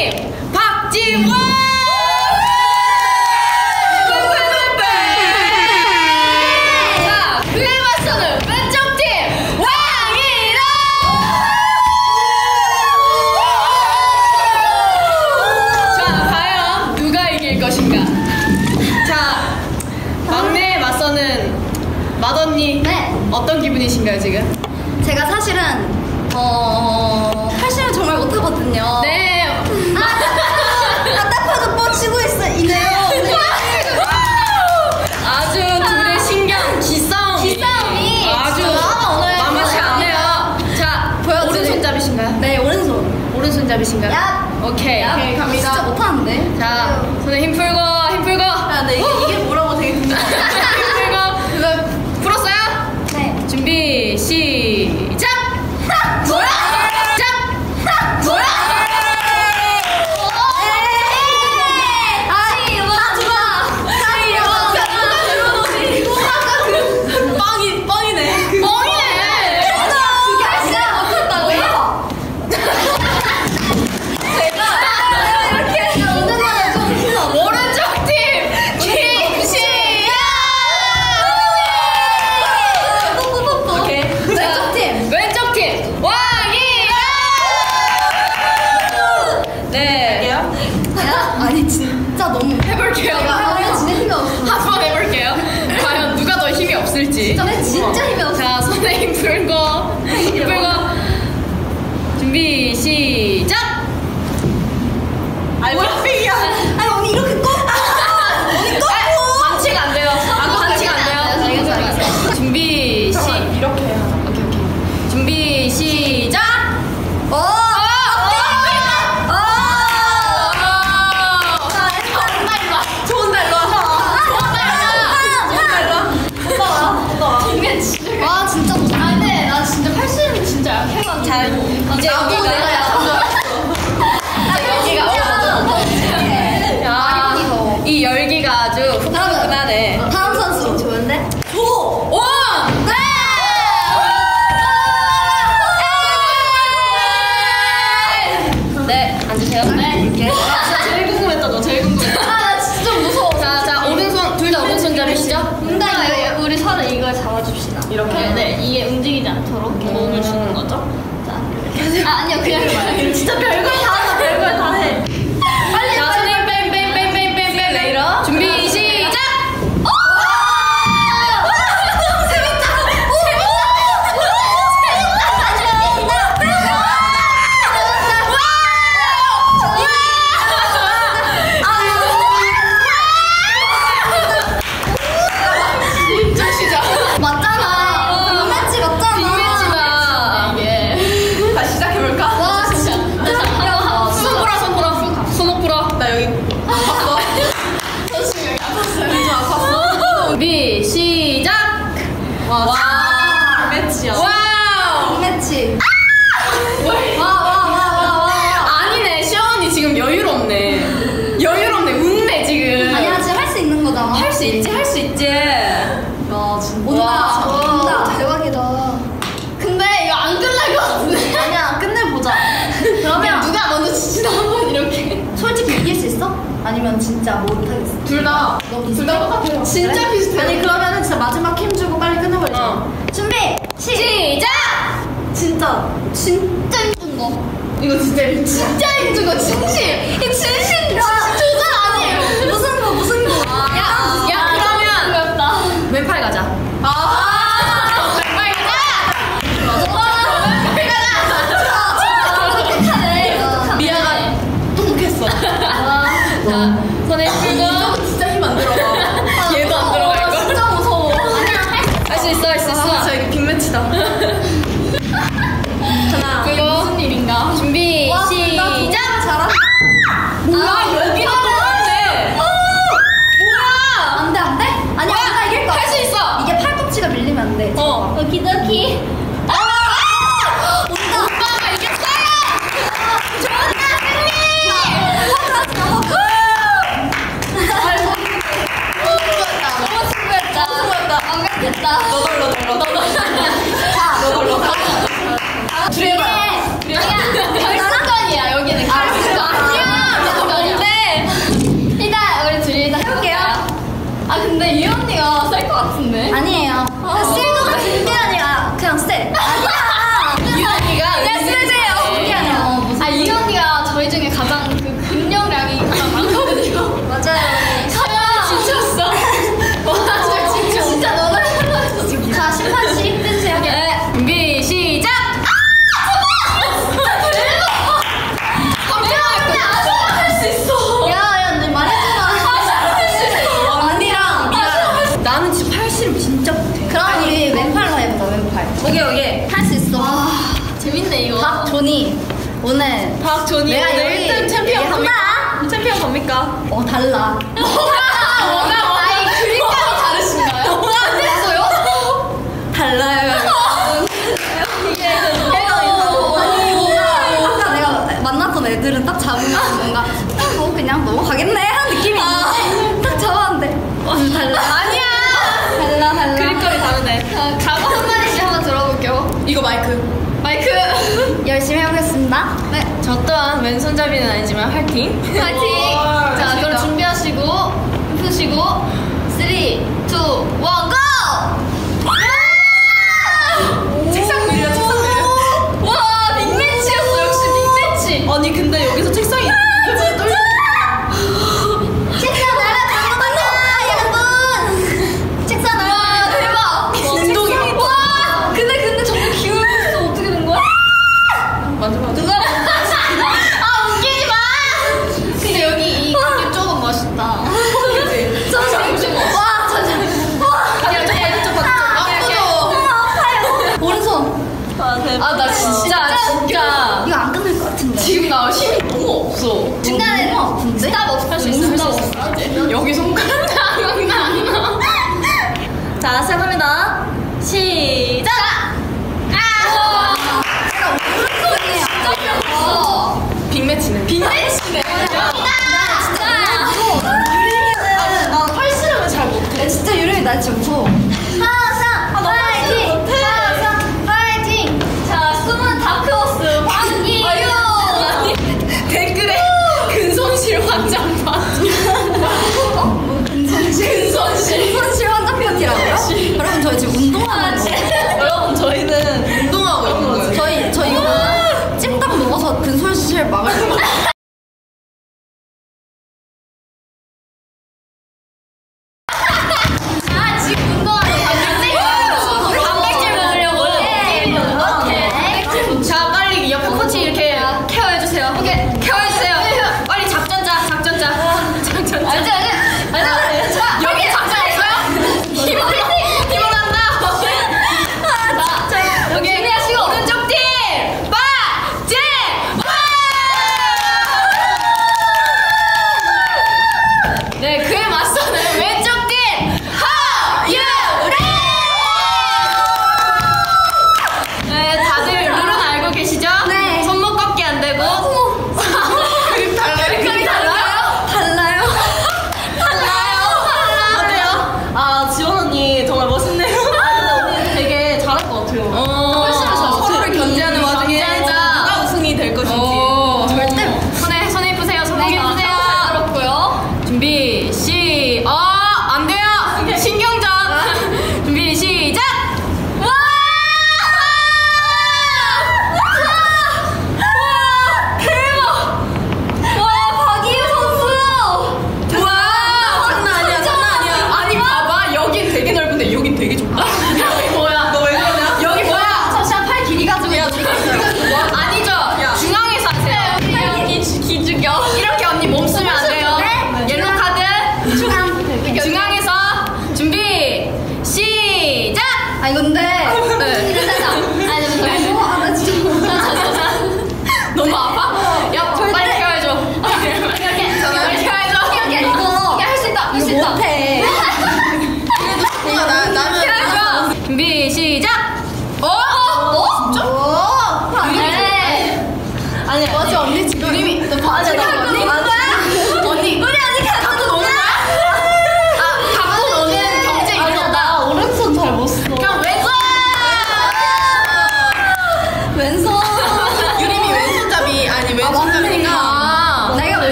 박지원! 자, 그에 맞서는 왼쪽 팀 왕이라! 자, 과연 누가 이길 것인가? 자, 막내에 맞서는 맏언니. 네. 어떤 기분이신가요, 지금? 제가 사실은 팔씨름 정말 못하거든요. 네. 딱 봐도 뻗치고 있네요. 아주 둘의 신경 기싸움이 아주 만만치 않네요. 자, 오른손잡이신가요? 네, 오른손. 오른손잡이신가요? 야. 오케이. 오케이, 갑니다. 진짜 못하는데. 자, 손에 힘 풀고 힘 풀고. 야, 네, 이게 뭐라고 되게 궁금해. 힘 풀고. 그거 풀었어요? 네. 준비 시작. 뭐야? 진짜 힘이 없어. 자, 손에 힘 풀고 힘 풀고 준비 시작. 뭐야? 아니 언니 이렇게 꺾어. 언니 꺾고. 반칙 안 돼요. 반칙 안 돼요. 알겠어. 준비 이렇게 해요. 오케이. 준비 시작. 자, 이제 여기가 이 열기가 아주 후끈후끈하네. 다음 선수 좋은데? 오! 네! 네, 앉으세요. 네. 이렇게. 제일 궁금했다, 너 제일 궁금했다. 나 진짜 좀 무서워. 자, 오른손, 둘 다 오른손잡이시죠? 우리 서로 이걸 잡아줍시다. 이렇게? 네, 이게 움직이지 않도록 도움을 주는 거죠. 자, 이렇게. 아니요, 그냥 해봐요. 진짜 별걸 다 한다, 별걸 다 해. 빨리. 자, 손님 뺑뺑뺑뺑뺑뺑뺑 내밀어. 준비 시작! 준비 시작! 와, 매치야. 와우! 매치. 아니네, 시원이 지금 여유롭네, 웃네 지금. 아니야, 지금 할 수 있는 거잖아. 할 수 있지. 야, 진짜. 대박이다. 근데 이거 안 끝날 것 같은데? 아니야, 끝내보자. 그러면 누가 먼저 지치나 한번 이렇게. 솔직히 이길 수 있어? 아니면 진짜 못하겠어? 둘 다 똑같아요. 진짜 비슷해. 아니, 그러면은 진짜 마지막 힘 주고 빨리 끝내버리자. 준비! 시작! 진짜 힘든 거. 이거 진짜 힘든 거, 진심! 이 진심 조절 아니에요. 무슨 거. 야, 그러면 왼팔 가자. 왼팔 가자! 미안하다. 똑똑했어. 자, 손에 풀고. 진짜 힘 안 들어가. 얘도 안 들어갈걸? 진짜 무서워. 할 수 있어. 진짜 이거 빅매치다. 하나. 그리고 무슨 일인가? 준비 시작! 잘한다. 뭐야, 여기가 똑같네. 뭐야? 안 돼. 아니야, 나 이길 거야. 할 수 있어. 이게 팔꿈치가 밀리면 안 돼. 오키도키. 온다. 오빠가 이겼어요. 좋다, 승리. 너무 수고했다. 안 갔겠다. 너덜. 자, 막 존이 내가 오늘 여기 1등 챔피언 갑니까? 챔피언 갑니까? 달라. 아니 그림감이 다르신가요? 뭐가요? 달라요. 아니 뭔가 아까 내가 만났던 애들은 딱 잡으면 뭔가 뭐 그냥 넘어가겠네 하는 느낌이 있는데 딱 잡았는데 달라. 아니야. 달라. 그림감이 다르네. 각오 한 마디씩 한번 들어볼게요. 이거 마이크. 마이크. 열심히 해보겠습니다. 네, 저 또한 왼손잡이는 아니지만 화이팅. 파이팅. 자, 그럼 준비하시고 푸시고 3, 2, 1, 고! 책상 밀려, 책상 밀려. 와, 빅매치였어. 역시 빅매치. 아니 근데 여기서 책상이 책상 날아간다 여러분. 책상 와, 날아간다. 대박. 운동이. 와, 근데 정말 기울고 있어. 어떻게 된 거야? 맞아. 누가 아, 웃기지 마. 근데 여기 이 그림 조금 멋있다. 그치? 잠시만. 와, 잠시만. 와, 그냥 반대쪽 반대쪽. 아프죠? 오른손. 아 대박. 아, 나 진짜. 이거 안 끝날 것 같은데. 지금 나 힘이 너무 없어. 중간에 너무 아픈데? 스탑 없어. 할 수 있어, 할 수 있어. 여기 손가락. 자, 시작합니다. 시작! 빅매치네. 빅매치네. 유림이는 나 팔씨름을 잘 못해. 진짜 유림이 나 진짜 무서워.